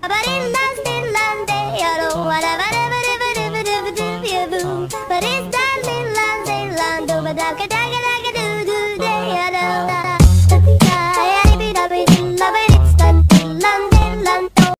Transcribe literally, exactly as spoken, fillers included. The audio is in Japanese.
バリンランスリンランでやろうわらわらわらわらわらわらわらわらわら But it's that little land, they land over the